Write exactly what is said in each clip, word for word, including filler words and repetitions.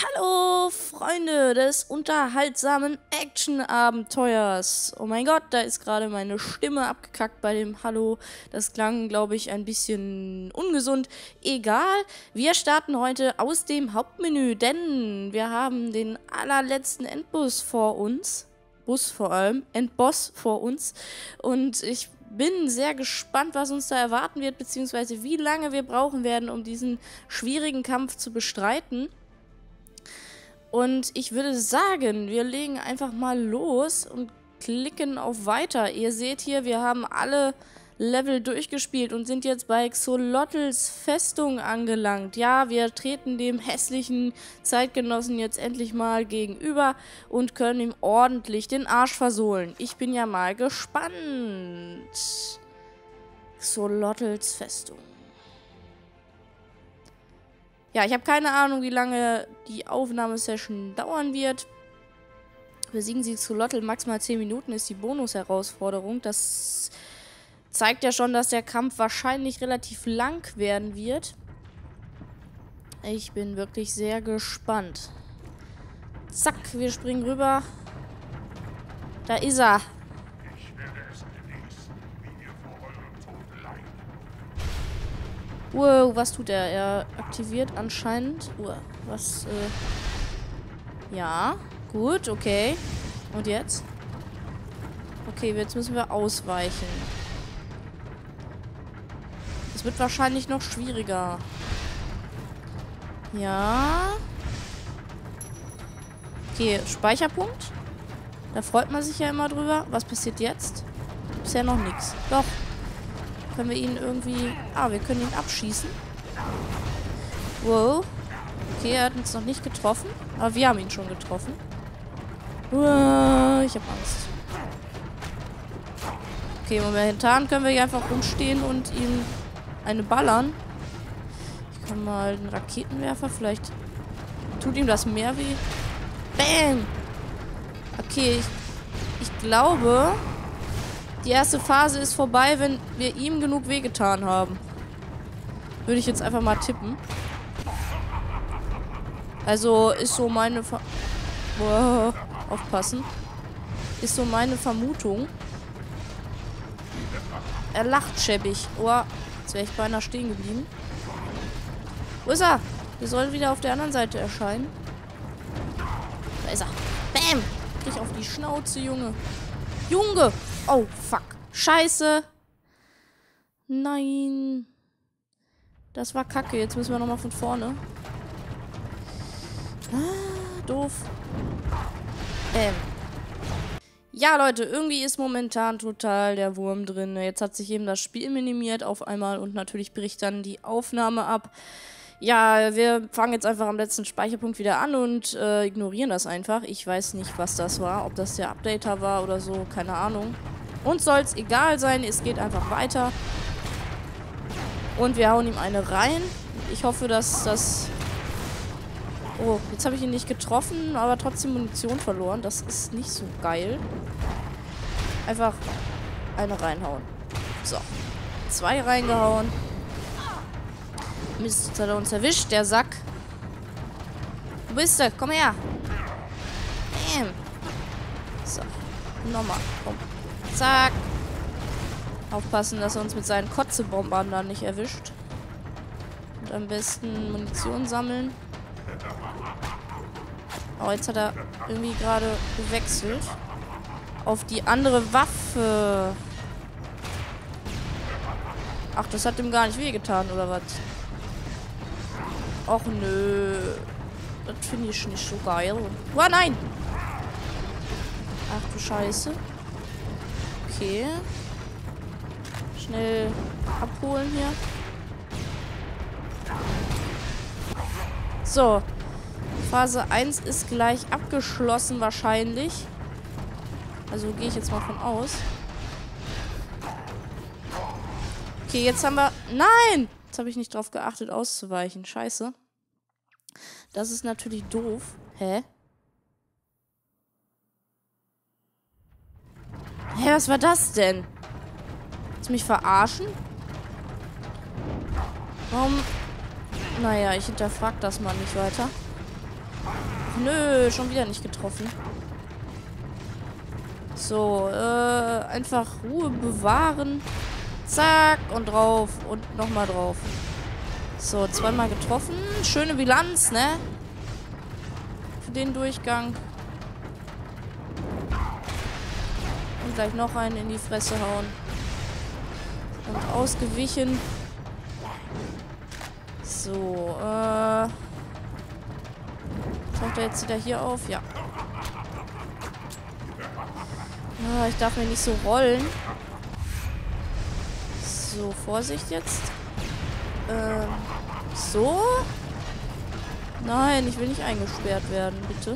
Hallo, Freunde des unterhaltsamen Action-Abenteuers. Oh mein Gott, da ist gerade meine Stimme abgekackt bei dem Hallo. Das klang, glaube ich, ein bisschen ungesund. Egal, wir starten heute aus dem Hauptmenü, denn wir haben den allerletzten Endboss vor uns. Bus vor allem, Endboss vor uns. Und ich bin sehr gespannt, was uns da erwarten wird, beziehungsweise wie lange wir brauchen werden, um diesen schwierigen Kampf zu bestreiten. Und ich würde sagen, wir legen einfach mal los und klicken auf Weiter. Ihr seht hier, wir haben alle Level durchgespielt und sind jetzt bei Xolotls Festung angelangt. Ja, wir treten dem hässlichen Zeitgenossen jetzt endlich mal gegenüber und können ihm ordentlich den Arsch versohlen. Ich bin ja mal gespannt. Xolotls Festung. Ja, ich habe keine Ahnung, wie lange die Aufnahmesession dauern wird. Besiegen Sie Xolotl maximal zehn Minuten ist die Bonus-Herausforderung. Das zeigt ja schon, dass der Kampf wahrscheinlich relativ lang werden wird. Ich bin wirklich sehr gespannt. Zack, wir springen rüber. Da ist er. Wow, was tut er? Er aktiviert anscheinend... Uh, was, äh... Ja, gut, okay. Und jetzt? Okay, jetzt müssen wir ausweichen. Es wird wahrscheinlich noch schwieriger. Ja. Okay, Speicherpunkt. Da freut man sich ja immer drüber. Was passiert jetzt? Bisher noch nichts. Doch. Können wir ihn irgendwie... Ah, wir können ihn abschießen. Wow. Okay, er hat uns noch nicht getroffen. Aber wir haben ihn schon getroffen. Uah, ich habe Angst. Okay, momentan können wir hier einfach rumstehen und ihn eine ballern. Ich kann mal den Raketenwerfer. Vielleicht tut ihm das mehr weh. Bam! Okay, ich, ich glaube... Die erste Phase ist vorbei, wenn wir ihm genug wehgetan haben. Würde ich jetzt einfach mal tippen. Also ist so meine Ver... Boah, aufpassen. Ist so meine Vermutung. Er lacht schäbig. Oh, jetzt wäre ich beinahe stehen geblieben. Wo ist er? Wir sollen wieder auf der anderen Seite erscheinen. Da ist er. Bam! Krieg ich auf die Schnauze, Junge. Junge! Oh, fuck. Scheiße. Nein. Das war kacke. Jetzt müssen wir nochmal von vorne. Ah, doof. Ähm. Ja, Leute, irgendwie ist momentan total der Wurm drin. Jetzt hat sich eben das Spiel minimiert auf einmal und natürlich bricht dann die Aufnahme ab. Ja, wir fangen jetzt einfach am letzten Speicherpunkt wieder an und äh, ignorieren das einfach. Ich weiß nicht, was das war. Ob das der Updater war oder so. Keine Ahnung. Uns soll es egal sein. Es geht einfach weiter. Und wir hauen ihm eine rein. Ich hoffe, dass das... Oh, jetzt habe ich ihn nicht getroffen, aber trotzdem Munition verloren. Das ist nicht so geil. Einfach eine reinhauen. So. Zwei reingehauen. Mist, jetzt hat er uns erwischt, der Sack. Wo bist du? Komm her. Bam. So. Nochmal. Komm. Zack. Aufpassen, dass er uns mit seinen Kotzebombern da nicht erwischt. Und am besten Munition sammeln. Oh, jetzt hat er irgendwie gerade gewechselt. Auf die andere Waffe. Ach, das hat ihm gar nicht wehgetan, oder was? Och nö. Das finde ich nicht so geil. Oh nein! Ach du Scheiße. Okay. Schnell abholen hier. So. Phase eins ist gleich abgeschlossen wahrscheinlich. Also gehe ich jetzt mal von aus. Okay, jetzt haben wir... Nein! Jetzt habe ich nicht drauf geachtet, auszuweichen. Scheiße. Das ist natürlich doof. Hä? Hä, was war das denn? Willst du mich verarschen? Warum... Naja, ich hinterfrag das mal nicht weiter. Nö, schon wieder nicht getroffen. So, äh, einfach Ruhe bewahren. Zack, und drauf. Und nochmal drauf. So, zweimal getroffen. Schöne Bilanz, ne? Für den Durchgang. Und gleich noch einen in die Fresse hauen. Und ausgewichen. So, äh... taucht er jetzt wieder hier auf? Ja. Ah, ich darf mir nicht so rollen. So, Vorsicht jetzt. Ähm, so? Nein, ich will nicht eingesperrt werden, bitte.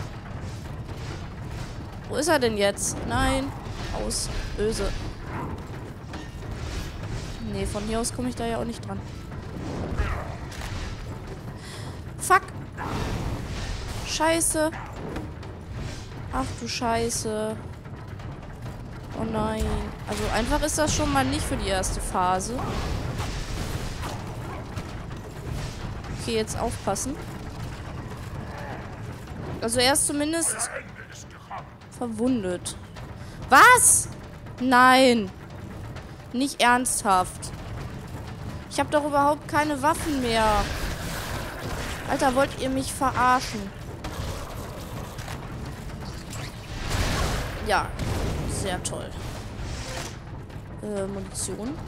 Wo ist er denn jetzt? Nein. Aus. Böse. Nee, von hier aus komme ich da ja auch nicht dran. Fuck. Scheiße. Ach du Scheiße. Oh nein. Also einfach ist das schon mal nicht für die erste Phase. Okay, jetzt aufpassen. Also er ist zumindest verwundet. Was? Nein. Nicht ernsthaft. Ich habe doch überhaupt keine Waffen mehr. Alter, wollt ihr mich verarschen? Ja. Sehr toll. Äh, Munition.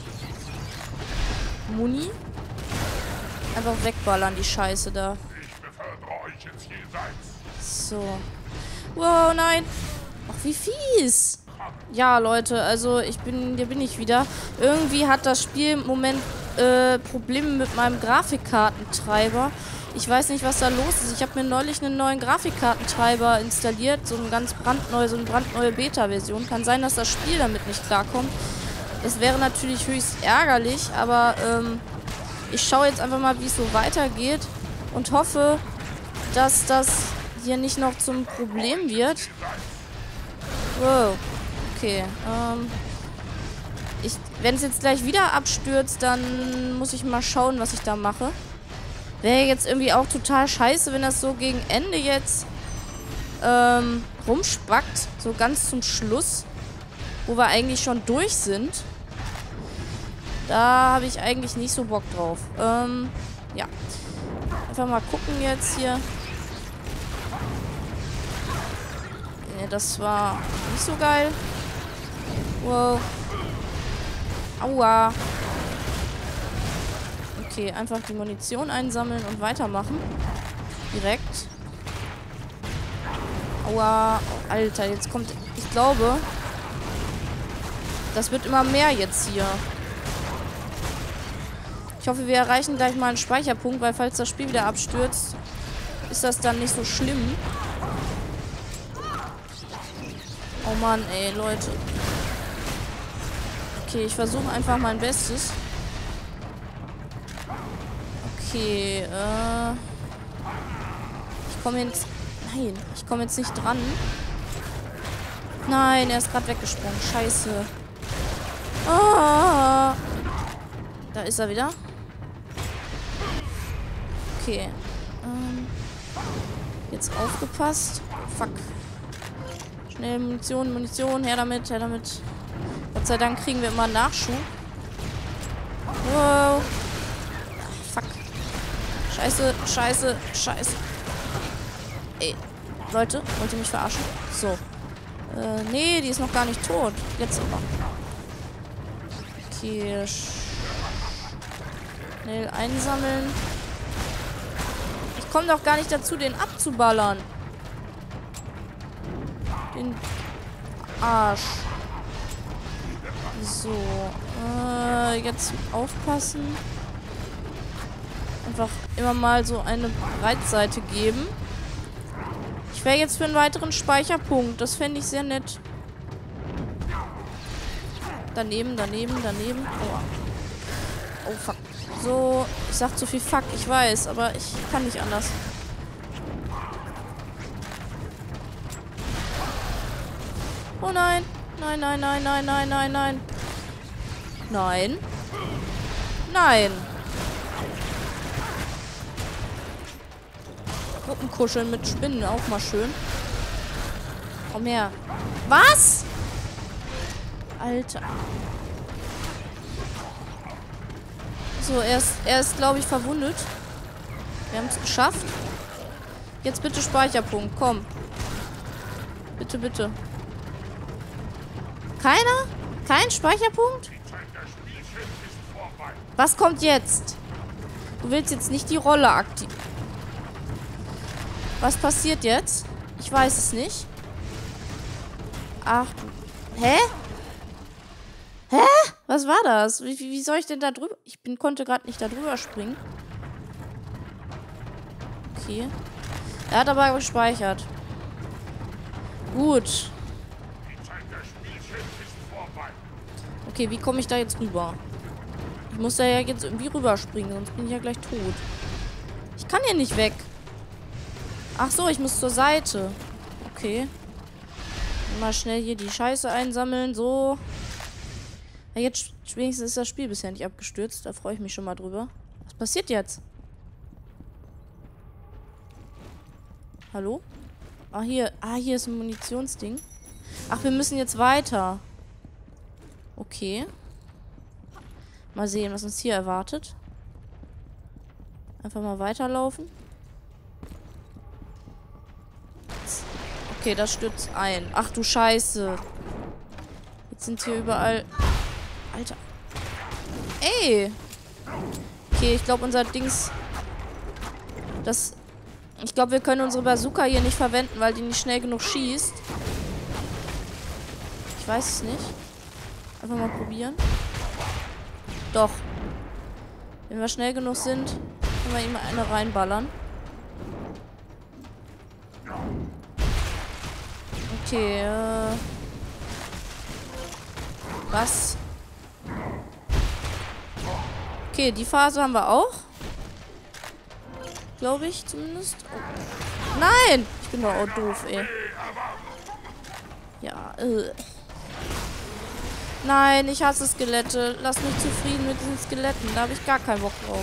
Muni. Einfach wegballern, die Scheiße da. So. Wow, nein. Ach, wie fies. Ja, Leute, also ich bin, hier bin ich wieder. Irgendwie hat das Spiel im Moment äh, Probleme mit meinem Grafikkartentreiber. Ich weiß nicht, was da los ist. Ich habe mir neulich einen neuen Grafikkartentreiber installiert. So eine ganz brandneue, so eine brandneue Beta-Version. Kann sein, dass das Spiel damit nicht klarkommt. Das wäre natürlich höchst ärgerlich, aber ähm, ich schaue jetzt einfach mal, wie es so weitergeht und hoffe, dass das hier nicht noch zum Problem wird. Wow. Okay. Ähm, ich, wenn es jetzt gleich wieder abstürzt, dann muss ich mal schauen, was ich da mache. Wäre jetzt irgendwie auch total scheiße, wenn das so gegen Ende jetzt ähm, rumspackt. So ganz zum Schluss. Wo wir eigentlich schon durch sind. Da habe ich eigentlich nicht so Bock drauf. Ähm, ja. Einfach mal gucken jetzt hier. Nee, das war nicht so geil. Wow. Aua. Okay, einfach die Munition einsammeln und weitermachen. Direkt. Aua. Oh, Alter, jetzt kommt... Ich glaube... Das wird immer mehr jetzt hier. Ich hoffe, wir erreichen gleich mal einen Speicherpunkt, weil falls das Spiel wieder abstürzt, ist das dann nicht so schlimm. Oh Mann, ey, Leute. Okay, ich versuche einfach mein Bestes. Okay, äh... Ich komme jetzt... Nein, ich komme jetzt nicht dran. Nein, er ist gerade weggesprungen. Scheiße. Ah, da ist er wieder. Okay. Ähm, jetzt aufgepasst. Fuck. Schnell Munition, Munition. Her damit, her damit. Gott sei Dank kriegen wir immer Nachschub. Wow. Fuck. Scheiße, scheiße, scheiße. Ey, Leute, wollt ihr mich verarschen? So. Äh, nee, die ist noch gar nicht tot. Jetzt aber. Okay. Schnell einsammeln. Ich komme doch gar nicht dazu, den abzuballern. Den Arsch. So. Äh, jetzt aufpassen. Einfach immer mal so eine Breitseite geben. Ich wäre jetzt für einen weiteren Speicherpunkt. Das fände ich sehr nett. Daneben, daneben, daneben. Oh. Oh, fuck. So, ich sag zu viel Fuck, ich weiß, aber ich kann nicht anders. Oh nein. Nein, nein, nein, nein, nein, nein, nein. Nein. Nein. Gruppenkuscheln mit Spinnen, auch mal schön. Komm her. Was? Alter. So, er ist, er ist glaube ich, verwundet. Wir haben es geschafft. Jetzt bitte Speicherpunkt, komm. Bitte, bitte. Keiner? Kein Speicherpunkt? Was kommt jetzt? Du willst jetzt nicht die Rolle aktivieren. Was passiert jetzt? Ich weiß es nicht. Ach, hä? Hä? Was war das? Wie, wie soll ich denn da drüber? Ich bin, konnte gerade nicht da drüber springen. Okay. Er hat aber gespeichert. Gut. Okay, wie komme ich da jetzt rüber? Ich muss da ja jetzt irgendwie rüberspringen, sonst bin ich ja gleich tot. Ich kann hier nicht weg. Ach so, ich muss zur Seite. Okay. Mal schnell hier die Scheiße einsammeln. So. Ja, jetzt wenigstens ist das Spiel bisher nicht abgestürzt. Da freue ich mich schon mal drüber. Was passiert jetzt? Hallo? Ah, hier. Ah, hier ist ein Munitionsding. Ach, wir müssen jetzt weiter. Okay. Mal sehen, was uns hier erwartet. Einfach mal weiterlaufen. Okay, das stürzt ein. Ach du Scheiße. Jetzt sind hier überall... Alter. Ey! Okay, ich glaube, unser Dings... Das... Ich glaube, wir können unsere Bazooka hier nicht verwenden, weil die nicht schnell genug schießt. Ich weiß es nicht. Einfach mal probieren. Doch. Wenn wir schnell genug sind, können wir ihm mal eine reinballern. Okay, äh... Was? Okay, die Phase haben wir auch. Glaube ich zumindest. Oh. Nein! Ich bin doch auch doof, ey. Ja, äh. Nein, ich hasse Skelette. Lass mich zufrieden mit diesen Skeletten. Da habe ich gar keinen Bock drauf.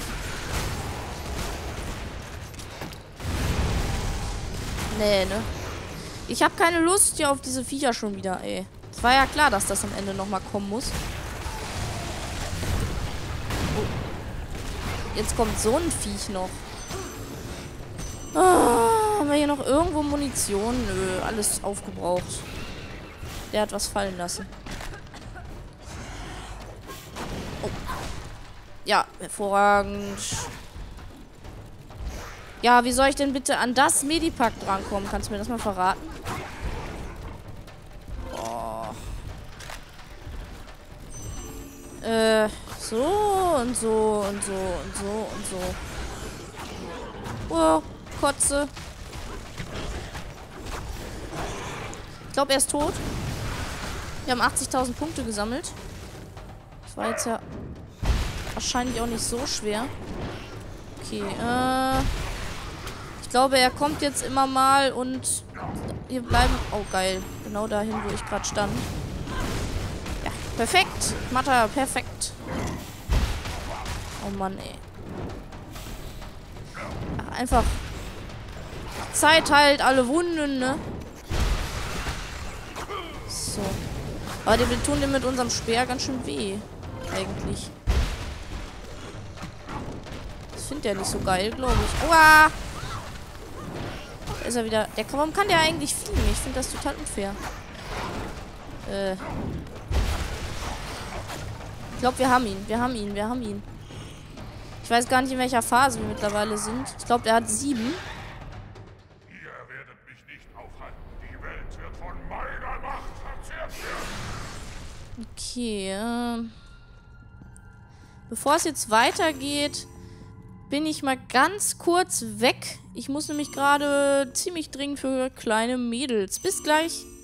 Nee, ne? Ich habe keine Lust hier auf diese Viecher schon wieder, ey. Es war ja klar, dass das am Ende nochmal kommen muss. Oh. Jetzt kommt so ein Viech noch. Ah, haben wir hier noch irgendwo Munition? Nö, alles aufgebraucht. Der hat was fallen lassen. Oh. Ja, hervorragend. Ja, wie soll ich denn bitte an das Medipack drankommen? Kannst du mir das mal verraten? Oh. Äh, so und so und so und so und so. Oh, Kotze. Ich glaube, er ist tot. Wir haben achtzigtausend Punkte gesammelt. Das war jetzt ja wahrscheinlich auch nicht so schwer. Okay, äh... Ich glaube, er kommt jetzt immer mal und wir bleiben... Oh, geil. Genau dahin, wo ich gerade stand. Ja, perfekt. Matter, perfekt. Oh Mann, ey. Ach, einfach... Zeit heilt alle Wunden, ne? So. Aber wir tun dem mit unserem Speer ganz schön weh. Eigentlich. Das findet er nicht so geil, glaube ich. Aua! Da ist er wieder... Der, warum kann der eigentlich fliegen? Ich finde das total unfair. Äh. Ich glaube, wir haben ihn. Wir haben ihn. Wir haben ihn. Ich weiß gar nicht, in welcher Phase wir mittlerweile sind. Ich glaube, er hat sieben. Ihr werdet mich nicht aufhalten. Die Welt wird von meiner Macht verzehrt werden. Okay, äh... Bevor es jetzt weitergeht, bin ich mal ganz kurz weg. Ich muss nämlich gerade ziemlich dringend für kleine Mädels. Bis gleich.